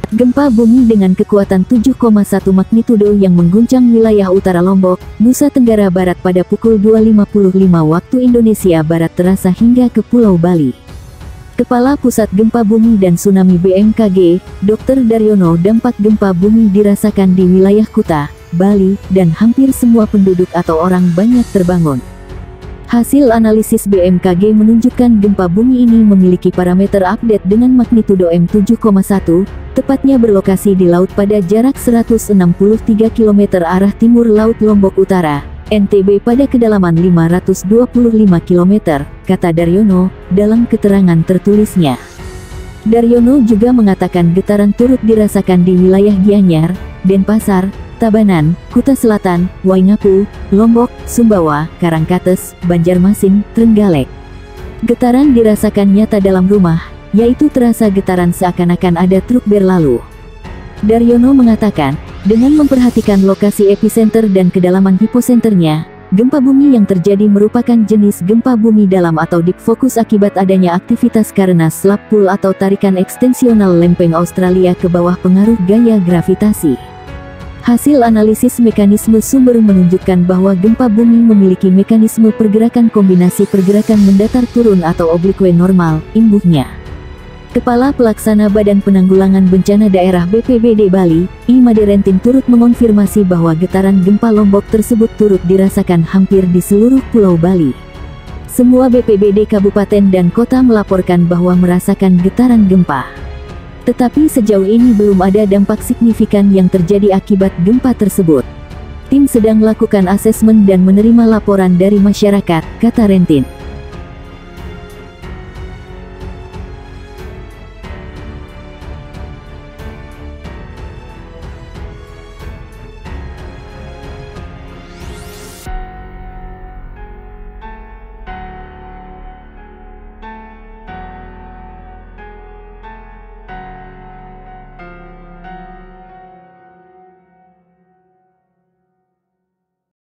Gempa bumi dengan kekuatan 7,1 magnitudo yang mengguncang wilayah utara Lombok, Nusa Tenggara Barat pada pukul 2.55 waktu Indonesia Barat terasa hingga ke Pulau Bali. Kepala Pusat Gempa Bumi dan Tsunami BMKG, Dr. Daryono, dampak gempa bumi dirasakan di wilayah Kuta, Bali, dan hampir semua penduduk atau orang banyak terbangun. Hasil analisis BMKG menunjukkan gempa bumi ini memiliki parameter update dengan magnitudo M7,1, tepatnya berlokasi di laut pada jarak 163 km arah timur Laut Lombok Utara, NTB pada kedalaman 525 km, kata Daryono, dalam keterangan tertulisnya. Daryono juga mengatakan getaran turut dirasakan di wilayah Gianyar, Denpasar, Tabanan, Kuta Selatan, Waingapu, Lombok, Sumbawa, Karangkates, Banjarmasin, Trenggalek. Getaran dirasakan nyata dalam rumah, yaitu terasa getaran seakan-akan ada truk berlalu. Daryono mengatakan, dengan memperhatikan lokasi epicenter dan kedalaman hiposenternya, gempa bumi yang terjadi merupakan jenis gempa bumi dalam atau deep focus akibat adanya aktivitas karena slap pull atau tarikan ekstensional lempeng Australia ke bawah pengaruh gaya gravitasi. Hasil analisis mekanisme sumber menunjukkan bahwa gempa bumi memiliki mekanisme pergerakan kombinasi pergerakan mendatar turun atau oblique normal, imbuhnya. Kepala Pelaksana Badan Penanggulangan Bencana Daerah BPBD Bali, I Maderentin turut mengonfirmasi bahwa getaran gempa Lombok tersebut turut dirasakan hampir di seluruh Pulau Bali. Semua BPBD kabupaten dan kota melaporkan bahwa merasakan getaran gempa. Tetapi sejauh ini belum ada dampak signifikan yang terjadi akibat gempa tersebut. Tim sedang melakukan asesmen dan menerima laporan dari masyarakat, kata Rentin.